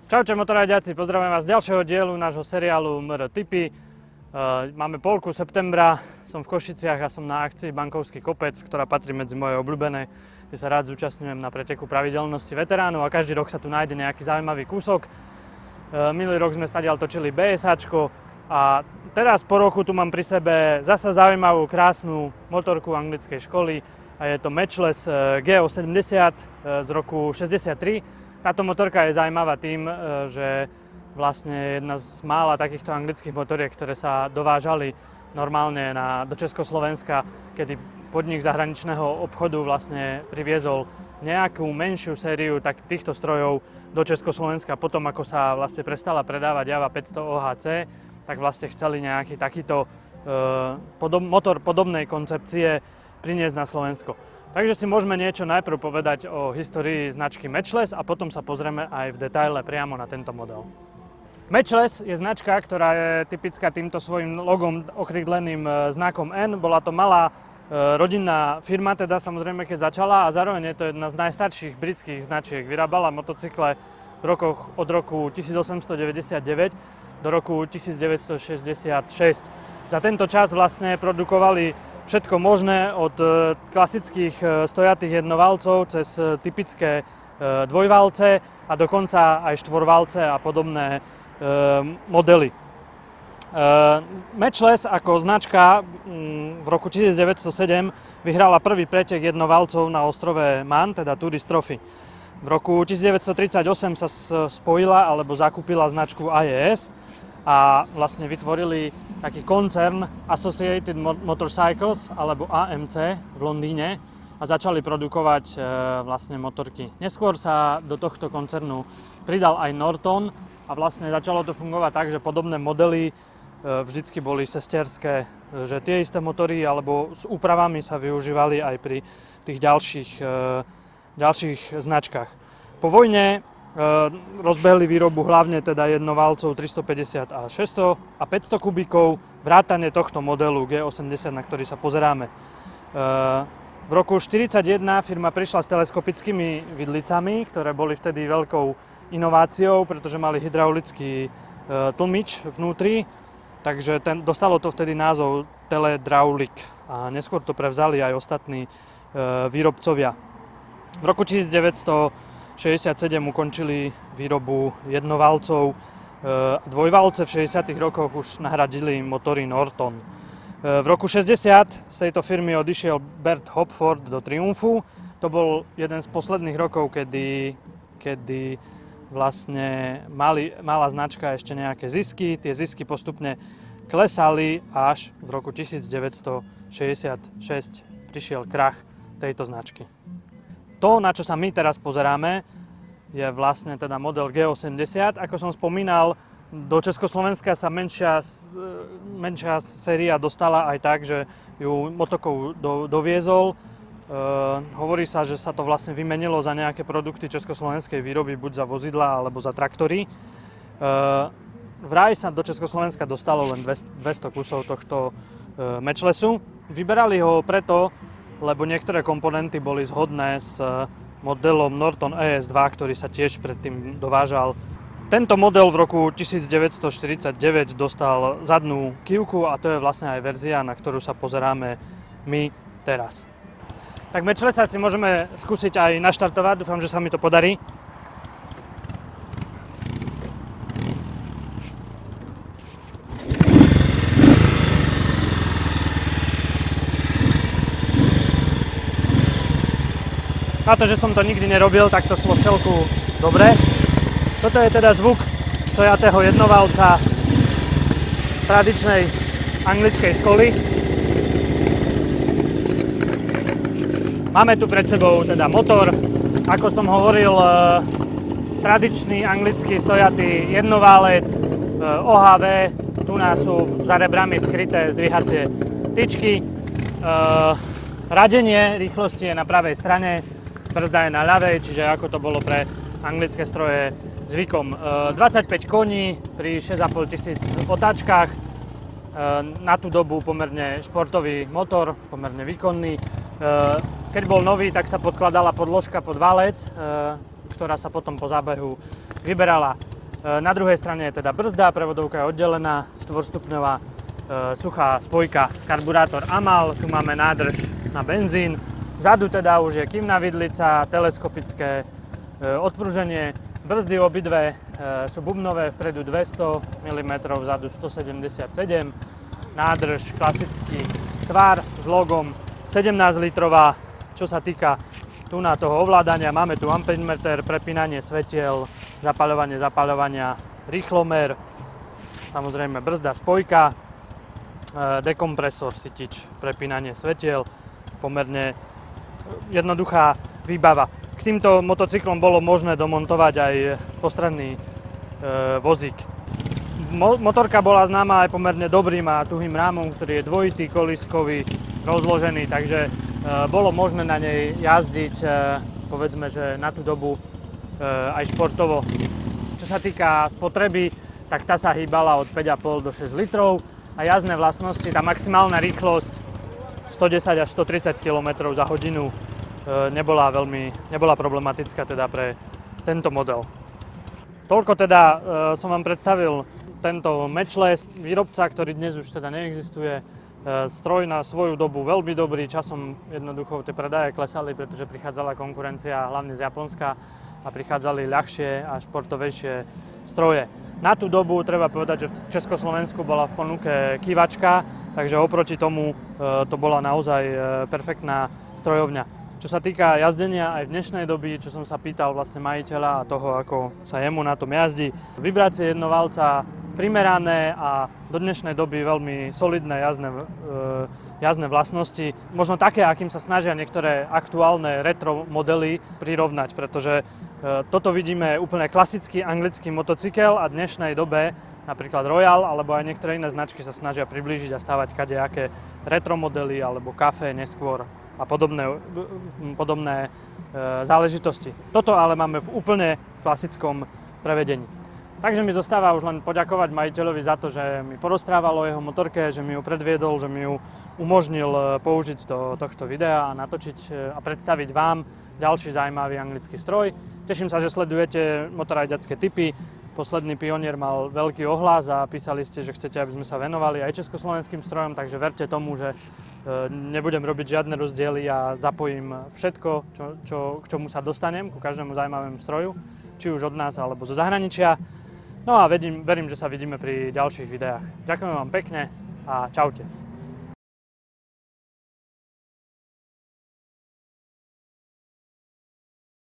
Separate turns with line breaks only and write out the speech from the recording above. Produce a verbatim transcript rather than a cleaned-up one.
Čaute motorajďaci, pozdravujem vás z ďalšieho dielu nášho seriálu em er Tipy. Máme polku septembra, som v Košiciach a som na akcii Bankovský kopec, ktorá patrí medzi moje obľúbené, kde sa rád zúčastňujem na preteku pravidelnosti veteránov a každý rok sa tu nájde nejaký zaujímavý kúsok. Minulý rok sme stadiaľ točili bé es áčko a teraz po roku tu mám pri sebe zasa zaujímavú, krásnu motorku anglickej školy a je to Matchless gé o sedemdesiat z roku šesťdesiattri. Táto motorka je zaujímavá tým, že vlastne jedna z mála takýchto anglických motoriek, ktoré sa dovážali normálne na, do Československa, kedy podnik zahraničného obchodu vlastne priviezol nejakú menšiu sériu tak týchto strojov do Československa. Potom, ako sa vlastne prestala predávať Java päťsto ó há cé, tak vlastne chceli nejaký takýto e, podob, motor podobnej koncepcie priniesť na Slovensko. Takže si môžeme niečo najprv povedať o histórii značky Matchless a potom sa pozrieme aj v detaile priamo na tento model. Matchless je značka, ktorá je typická týmto svojím logom okrydleným znakom N. Bola to malá rodinná firma, teda samozrejme keď začala, a zároveň je to jedna z najstarších britských značiek. Vyrábala motocykle v rokoch od roku tisícosemstodeväťdesiatdeväť do roku tisícdeväťstošesťdesiatšesť. Za tento čas vlastne produkovali všetko možné od klasických stojatých jednovalcov cez typické dvojvalce a dokonca aj štvorvalce a podobné modely. Matchless ako značka v roku tisícdeväťstosedem vyhrala prvý pretek jednovalcov na ostrove Man, teda Tourist Trophy. V roku tisícdeväťstotridsaťosem sa spojila alebo zakúpila značku í é es a vlastne vytvorili taký koncern Associated Motorcycles alebo á em cé v Londýne a začali produkovať vlastne motorky. Neskôr sa do tohto koncernu pridal aj Norton a vlastne začalo to fungovať tak, že podobné modely vždycky boli sesterské, že tie isté motory alebo s úpravami sa využívali aj pri tých ďalších, ďalších značkách. Po vojne rozbehli výrobu hlavne teda jednovalcov tristopäťdesiat a šesťsto a päťsto kubíkov, vrátane tohto modelu gé osemdesiat, na ktorý sa pozeráme. V roku štyridsaťjeden firma prišla s teleskopickými vidlicami, ktoré boli vtedy veľkou inováciou, pretože mali hydraulický tlmič vnútri, takže ten, dostalo to vtedy názov Teledraulik a neskôr to prevzali aj ostatní výrobcovia. V roku tisícdeväťstošesťdesiatsedem ukončili výrobu jednovalcov a dvojvalce v šesťdesiatych rokoch už nahradili motory Norton. V roku šesťdesiat z tejto firmy odišiel Bert Hopford do Triumphu. To bol jeden z posledných rokov, kedy, kedy vlastne mali, mala značka ešte nejaké zisky. Tie zisky postupne klesali až v roku tisícdeväťstošesťdesiatšesť prišiel krach tejto značky. To, na čo sa my teraz pozeráme, je vlastne teda model gé osemdesiat. Ako som spomínal, do Československa sa menšia, menšia séria dostala aj tak, že ju motokov do, doviezol. Uh, hovorí sa, že sa to vlastne vymenilo za nejaké produkty československej výroby, buď za vozidla alebo za traktory. Uh, vraj sa do Československa dostalo len dvesto kusov tohto uh, Matchlassu. Vyberali ho preto, lebo niektoré komponenty boli zhodné s modelom Norton é es dva, ktorý sa tiež predtým dovážal. Tento model v roku tisícdeväťstoštyridsaťdeväť dostal zadnú kývku a to je vlastne aj verzia, na ktorú sa pozeráme my teraz. Tak Matchlessa si môžeme skúsiť aj naštartovať, dúfam, že sa mi to podarí. Na to, že som to nikdy nerobil, tak to šlo všelku dobre. Toto je teda zvuk stojatého jednovalca tradičnej anglickej školy. Máme tu pred sebou teda motor, ako som hovoril, tradičný anglický stojatý jednoválec ó há vé, tu nás sú za rebrami skryté zdvihacie tyčky. Radenie rýchlosti je na pravej strane, brzda je na ľavej, čiže ako to bolo pre anglické stroje zvykom. dvadsaťpäť koní pri šesť a pol tisíc otáčkach, na tú dobu pomerne športový motor, pomerne výkonný. Keď bol nový, tak sa podkladala podložka pod valec, ktorá sa potom po zábehu vyberala. Na druhej strane je teda brzda, prevodovka je oddelená, štvorstupňová suchá spojka, karburátor Amal, tu máme nádrž na benzín. Vzadu teda už je kýmna vidlica, teleskopické odpruženie, brzdy obidve sú bubnové, vpredu dvesto milimetrov, vzadu stosedemdesiatsedem, nádrž, klasický tvar s logom, sedemnásť litrová. Čo sa týka tu na toho ovládania, máme tu amperemeter, prepínanie svetiel, zapaľovanie, zapaľovania, rýchlomer, samozrejme brzda, spojka, dekompresor, sytič, prepínanie svetiel, pomerne jednoduchá výbava. K týmto motocyklom bolo možné domontovať aj postranný e, vozík. Mo- motorka bola známa aj pomerne dobrým a tuhým rámom, ktorý je dvojitý, kolískový, rozložený, takže e, bolo možné na nej jazdiť, e, povedzme, že na tú dobu e, aj športovo. Čo sa týka spotreby, tak tá sa hýbala od päť a pol do šesť litrov a jazdné vlastnosti, tá maximálna rýchlosť stodesať až stotridsať kilometrov za hodinu nebola veľmi, nebola problematická teda pre tento model. Toľko teda e, som vám predstavil tento Matchless, výrobca, ktorý dnes už teda neexistuje. E, stroj na svoju dobu veľmi dobrý, časom jednoducho tie predaje klesali, pretože prichádzala konkurencia hlavne z Japonska a prichádzali ľahšie a športovejšie stroje. Na tú dobu treba povedať, že v Československu bola v ponuke kývačka, takže oproti tomu e, to bola naozaj e, perfektná strojovňa. Čo sa týka jazdenia aj v dnešnej doby, čo som sa pýtal vlastne majiteľa a toho, ako sa jemu na tom jazdí, vibrácie jednovalca primerané a do dnešnej doby veľmi solidné jazdné, e, jazdné vlastnosti. Možno také, akým sa snažia niektoré aktuálne retro modely prirovnať, pretože e, toto vidíme úplne klasický anglický motocykel a v dnešnej dobe napríklad Royal alebo aj niektoré iné značky sa snažia priblížiť a stavať kadejaké retro modely alebo Café neskôr a podobné, podobné e, záležitosti. Toto ale máme v úplne klasickom prevedení. Takže mi zostáva už len poďakovať majiteľovi za to, že mi porozprával o jeho motorke, že mi ju predviedol, že mi ju umožnil použiť do tohto videa a natočiť a predstaviť vám ďalší zaujímavý anglický stroj. Teším sa, že sledujete motorajďacké tipy. Posledný Pionier mal veľký ohlas a písali ste, že chcete, aby sme sa venovali aj československým strojom, takže verte tomu, že nebudem robiť žiadne rozdiely a zapojím všetko, čo, čo, k čomu sa dostanem, ku každému zaujímavému stroju, či už od nás alebo zo zahraničia. No a verím, verím, že sa vidíme pri ďalších videách. Ďakujem vám pekne a čaute.